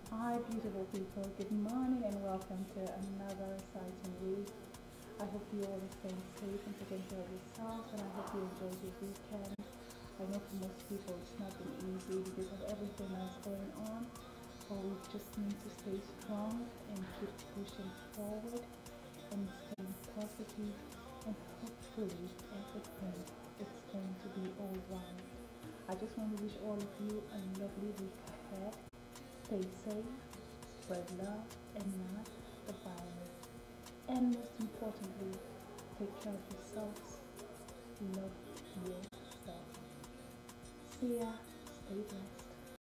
Hi, beautiful people. Good morning and welcome to another exciting week. I hope you all are staying safe and taking care of yourselves, and I hope you enjoyed your weekend. I know for most people it's not been easy because of everything that's going on, but we just need to stay strong and keep pushing forward and staying positive, and hopefully everything is going to be alright. I just want to wish all of you a lovely week ahead. Stay safe, spread love and not the virus. And most importantly, take care of yourselves, love yourself. See ya, stay blessed.